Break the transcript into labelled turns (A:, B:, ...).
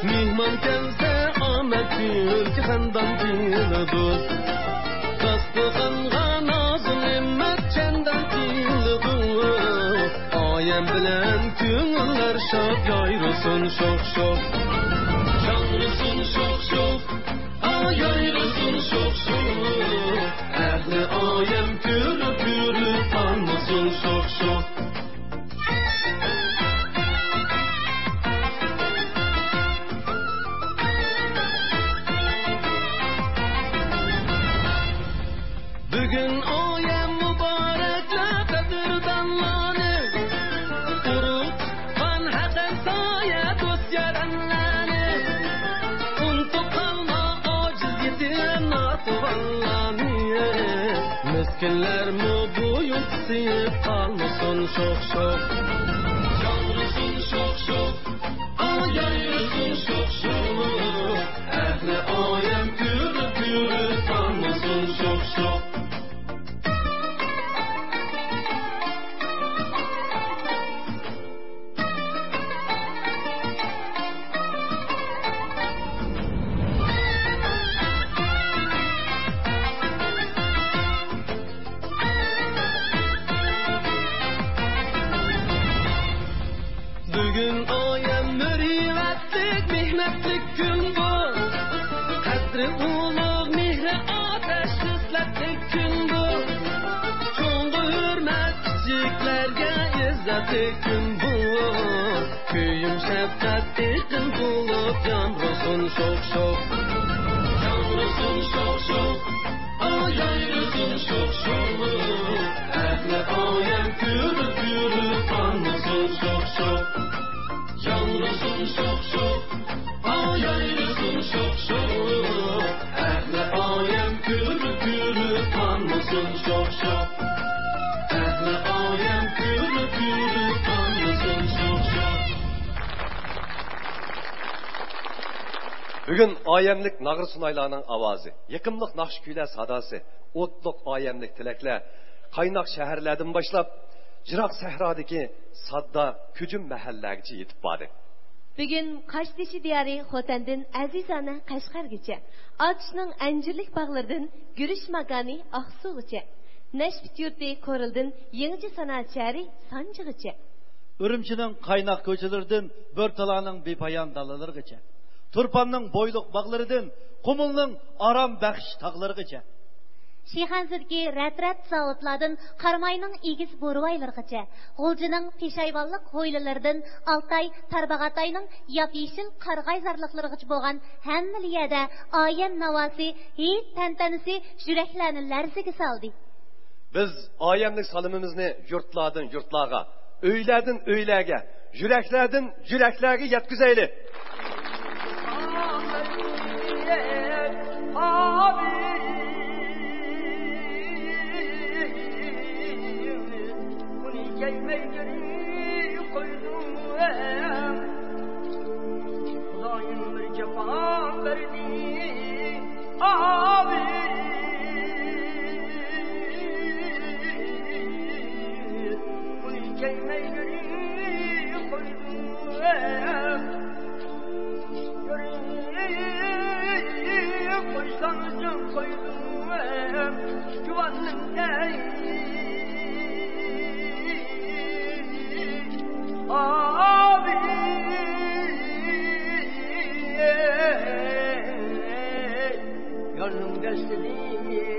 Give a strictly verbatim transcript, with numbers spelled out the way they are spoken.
A: Mihman kelse amet bir cehendan dildur. Dastıqanğa nazım emmet çenden dildur. Ayem bilen künler şak yayrısın şok şok. Şanrısın şok şok. Ay yayrısın şok şok. Ehli ayem kürüp kürüp tanrısın şok şok. Bugün ayem mübarekle kadirdan mani. Uruk kan hakan saya dost yaranlani. Untuk kalma aciz yetim natuvallani. Miskinler mi bu yutsiyip kalmasın şok şok. Canlısın şok şok. Ayayrısın şok şok. Ehli ayem kürüp kürüp kalmasın şok şok. Bugün ayem mürüvvetlik, mihnetlik gün bu. Kadri ulug, mihri ateş süsletlik gün bu. Çoğunlu hürmet küçüklerge izzetlik gün bu. Köyüm şefkat ikin bulup yanrısın şok şok. Yanrısın şok şok. Ay ayrısın şok şok. Ehli ayem kürüp kürüp tanrısın şok şok. Yanrısın şok şok. Ay ayrısın şok şok. Ehli ayem kürüp kürüp tanrısın şok şok. Ehli ayem kürüp kürüp tanrısın şok şok.
B: Bugün ayemlik Nağır Sunaylarının avazı, yakımlık nakşküyler sadası, otluk ayemlik tilekler, kaynak şehirlerden başlap, Jirak sehradaki sadda kücüm mahallerce yetip vardı.
C: Bugün Kaşdeşi diyarı Xotan'dan Azizana Kaşgargacha, Altış'ның Anjirlik bağlardan Gürüş Magani Aksugacha, Neşbit yurti Korildin Yenici Sanatçari Sancıgacha,
D: Ürümçinin kaynak köçelerinden Börtalanın bepayan dalalargacha, Turpanның boyluk bağlarından Kumulның aram bakış tağlargacha,
E: Şihanzirki rat-rat zavutlardan Qarmayның igiz boruvaylargacha, G'uljining peshayvonlik hoylalardan Altay, Tarbag'atayning yap-yeshil qarg'ayzarliqlargacha bo'lgan hamma liyada ayem navosi, hid tantanisi yuraklarni larziga soldi.
B: Biz ayemlik salımımızı yurtlardan yurtlarga, öylerden öylerge, yüreklerden yüreklerge yetkizeyli.
F: Khudayın bir cefa verdi abi. Bunu keymeleri koydum. Göreyim koysanız koydum. Güvenlim değil. Abi gönlüm destedi